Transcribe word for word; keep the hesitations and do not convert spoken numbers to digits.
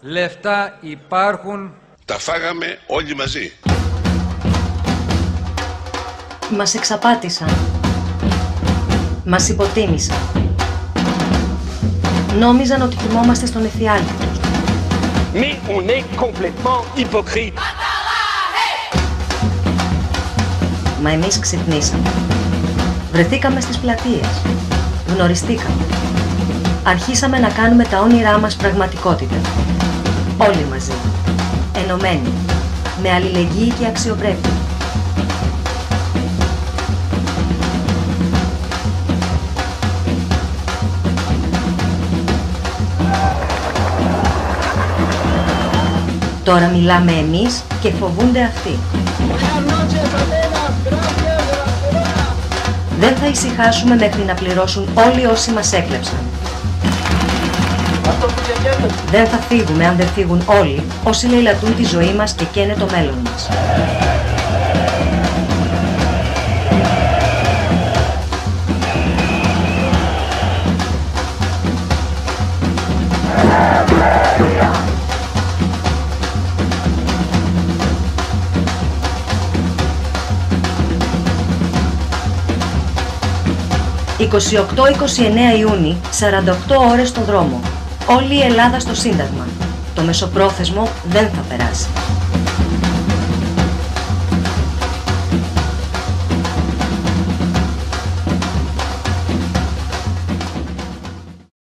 Λεφτά υπάρχουν. Τα φάγαμε όλοι μαζί. Μας εξαπάτησαν. Μας υποτίμησαν. Νόμιζαν ότι κοιμόμαστε στον εφιάλτη τους. Mais on est complètement hypocrite. Μα εμείς ξυπνήσαμε. Βρεθήκαμε στις πλατείες. Γνωριστήκαμε. Αρχίσαμε να κάνουμε τα όνειρά μας πραγματικότητα. Όλοι μαζί. Ενωμένοι. Με αλληλεγγύη και αξιοπρέπεια. Τώρα μιλάμε εμείς και φοβούνται αυτοί. Δεν θα ησυχάσουμε μέχρι να πληρώσουν όλοι όσοι μας έκλεψαν. Δεν θα φύγουμε αν δεν φύγουν όλοι όσοι λαιλατούν τη ζωή μας και καίνε το μέλλον μας. είκοσι οκτώ είκοσι εννέα Ιούνιου, σαράντα οκτώ ώρες στο δρόμο. Όλη η Ελλάδα στο Σύνταγμα. Το μεσοπρόθεσμο δεν θα περάσει.